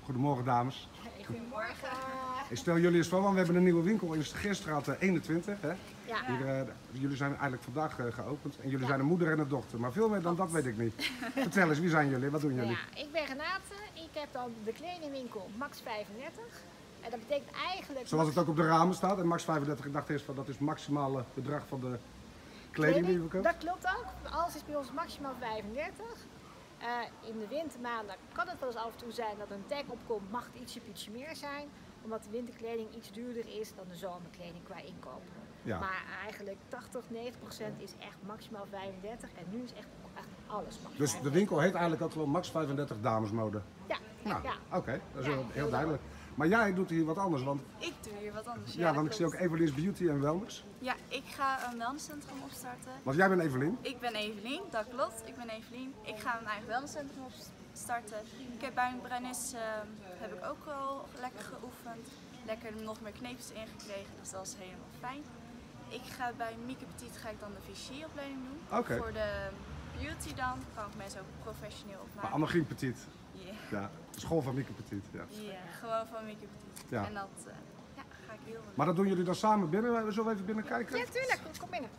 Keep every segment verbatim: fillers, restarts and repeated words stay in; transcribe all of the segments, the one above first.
Goedemorgen dames. Hey, goedemorgen. Ik stel jullie eens voor, want we hebben een nieuwe winkel in Geerstraat eenentwintig. Hè? Ja. Hier, uh, jullie zijn eigenlijk vandaag uh, geopend en jullie Ja. zijn een moeder en een dochter. Maar veel meer dan dat weet ik niet. Vertel eens, wie zijn jullie? Wat doen jullie? Ja, ik ben Renate. Ik heb dan de kledingwinkel Max vijfendertig. En dat betekent eigenlijk... Zoals het ook op de ramen staat. En Max vijfendertig, ik dacht eerst van dat is het maximale bedrag van de kleding die je verkoopt. Dat klopt ook. Alles is bij ons maximaal vijfendertig. Uh, in de wintermaanden kan het wel eens af en toe zijn dat een tag opkomt, mag het ietsje, ietsje meer zijn. Omdat de winterkleding iets duurder is dan de zomerkleding qua inkoop. Ja. Maar eigenlijk tachtig, negentig procent is echt maximaal vijfendertig en nu is echt, echt alles maximaal. Dus de winkel heet eigenlijk ook gewoon Max vijfendertig damesmode? Ja. Nou, ja. oké, okay. Dat is ja, heel, heel, heel duidelijk. Maar jij doet hier wat anders, want... Ik doe hier wat anders. Ja, ja want ik zie ook Eveline's Beauty en Wellness. Ja, ik ga een wellnesscentrum opstarten. Want jij bent Evelien? Ik ben Evelien, dat klopt. Ik ben Evelien. Ik ga mijn eigen wellnesscentrum opstarten. Ik heb bij een bruinis uh, heb ik ook wel lekker geoefend. Lekker nog meer kneepjes ingekregen, dus dat is helemaal fijn. Ik ga bij Mieke Petit ga ik dan de Vichy-opleiding doen. Okay. Voor de beauty dan kan ik mensen ook professioneel opmaken. Maar Annemarie Petit? Yeah. Ja, de school van Mieke Petit. Ja, yeah, gewoon van Mieke Petit. Ja. En dat uh, ja, ga ik heel veel. Maar dat doen jullie dan samen binnen? We zullen even binnen kijken? Ja, tuurlijk. Kom binnen.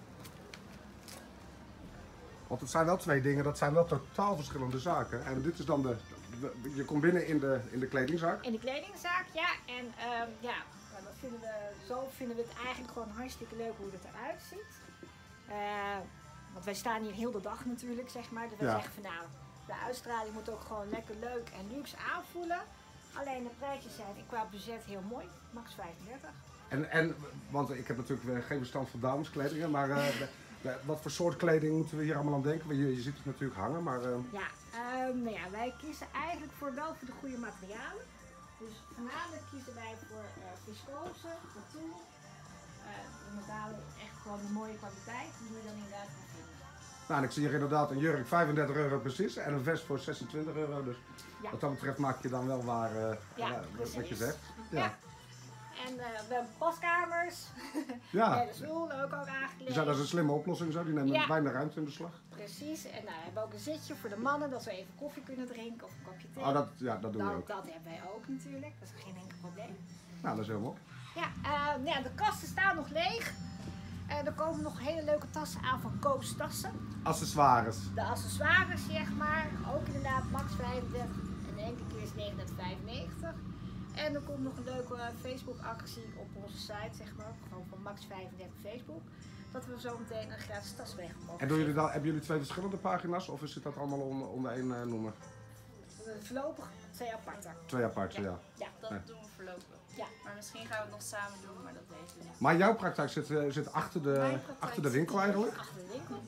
Want het zijn wel twee dingen, dat zijn wel totaal verschillende zaken. En dit is dan de, de je komt binnen in de, in de kledingzaak. In de kledingzaak, ja. En um, ja, nou, dat vinden we, zo vinden we het eigenlijk gewoon hartstikke leuk hoe het eruit ziet. Uh, want wij staan hier heel de dag natuurlijk, zeg maar. Dus wij ja. zeggen van nou, de uitstraling moet ook gewoon lekker leuk en luxe aanvoelen. Alleen de prijsjes zijn qua budget heel mooi, max vijfendertig. En, en, want ik heb natuurlijk geen verstand van dameskledingen, maar uh, wat voor soort kleding moeten we hier allemaal aan denken? Je, je ziet het natuurlijk hangen, maar... Uh... Ja, um, nou ja, wij kiezen eigenlijk voor wel voor de goede materialen. Dus voornamelijk kiezen wij voor uh, viscose, katoen. Uh, de metalen echt gewoon de mooie kwaliteit die we dan inderdaad gaan vinden. Nou, en ik zie hier inderdaad een jurk vijfendertig euro precies en een vest voor zesentwintig euro. Dus ja. Wat dat betreft maak je dan wel waar uh, ja, uh, wat je zegt. Ja. Ja. En uh, we hebben paskamers. Ja. Ja, de stoelen ook al aangekleed. Dus dat is een slimme oplossing zo, die nemen ja. weinig ruimte in beslag. Precies. En nou, we hebben ook een zitje voor de mannen, dat ze even koffie kunnen drinken of een kopje thee. Oh, dat, ja, dat doen dat, we ook. Dat hebben wij ook natuurlijk, dat is geen enkel probleem. Nou, dat is heel mooi. Ja, uh, ja, de kasten staan nog leeg. Uh, er komen nog hele leuke tassen aan van Koos tassen. Accessoires. De accessoires, zeg maar. Ook inderdaad max vijfendertig en de enkele keer is negenendertig vijfennegentig. En er komt nog een leuke Facebook actie op onze site, zeg maar. Gewoon van max vijfendertig Facebook. Dat we zo meteen een gratis tas weg mogen. En doen jullie dan, hebben jullie twee verschillende pagina's of zit dat allemaal onder, onder één uh, noemer? Voorlopig twee aparte. Twee aparte, ja. Ja, ja. dat nee. doen we voorlopig. Ja. Maar misschien gaan we het nog samen doen, maar dat weten we niet. Maar jouw praktijk zit, uh, zit achter, de, achter de winkel eigenlijk? Achter de winkel.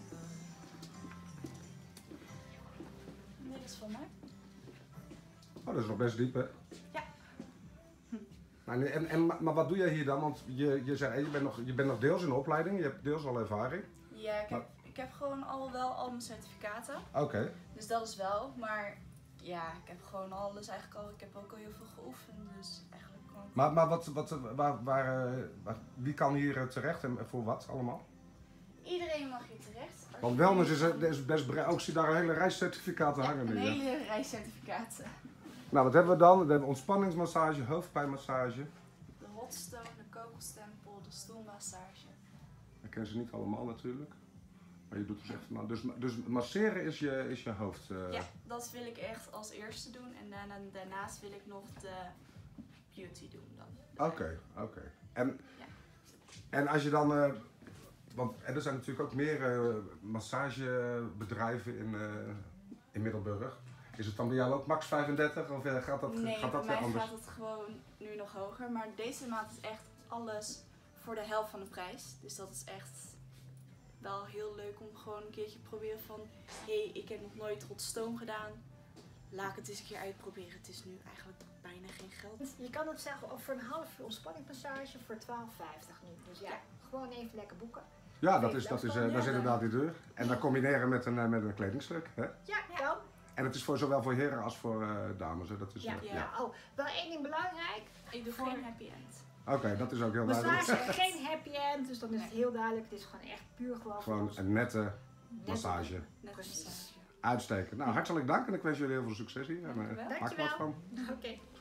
Nee, dat is van mij. Oh, dat is nog best diep, hè? Ja. Maar, en, en, maar wat doe jij hier dan? Want je, je zei, je bent, nog, je bent nog deels in de opleiding, je hebt deels al ervaring. Ja, ik heb, ik heb gewoon al wel al mijn certificaten. Oké. Okay. Dus dat is wel, maar ja, ik heb gewoon alles eigenlijk al, ik heb ook al heel veel geoefend, dus eigenlijk gewoon... Maar, maar wat, wat, waar, waar, waar, wie kan hier terecht en voor wat allemaal? Iedereen mag hier terecht. Want wellness is, is best breed, ook zie daar een hele rij certificaten ja, hangen nu. een hele rij certificaten. Nou, wat hebben we dan? We hebben ontspanningsmassage, hoofdpijnmassage. De hotstone, de kogelstempel, de stoelmassage. Ik ken ze niet allemaal natuurlijk. Maar je doet dus echt van. Dus, dus masseren is je, is je hoofd. Uh... Ja, dat wil ik echt als eerste doen. En daarna, daarnaast wil ik nog de beauty doen dan. Oké, okay, oké. Okay. En, ja. en als je dan. Uh, want er zijn natuurlijk ook meer uh, massagebedrijven in, uh, in Middelburg. Is het dan bij jou ook max vijfendertig of uh, gaat dat, nee, gaat dat bij mij anders? gaat het gewoon nu nog hoger. Maar deze maand is echt alles voor de helft van de prijs. Dus dat is echt wel heel leuk om gewoon een keertje te proberen van... Hé, hey, ik heb nog nooit hot stone gedaan. Laat ik het eens een keer uitproberen. Het is nu eigenlijk bijna geen geld. Je kan het zeggen over een half uur ontspanningmassage voor twaalf vijftig nu. Dus ja, ja, gewoon even lekker boeken. Ja, dat is, dat is, uh, dat is inderdaad die deur. En dan combineren met een, uh, met een kledingstuk. Hè? Ja, kan. En het is voor, zowel voor heren als voor uh, dames. Hè? Dat is, ja, uh, ja. ja. Oh, wel één ding belangrijk. Ik doe geen happy end. Oké, okay, dat is ook heel massage, duidelijk. Geen happy end, dus dan is het heel duidelijk. Het is gewoon echt puur gewoon... Gewoon een nette massage. Nette massage. Uitstekend. Nou, hartelijk dank en ik wens jullie heel veel succes hier. En, uh, Dankjewel. maak er wat van. Oké. Okay.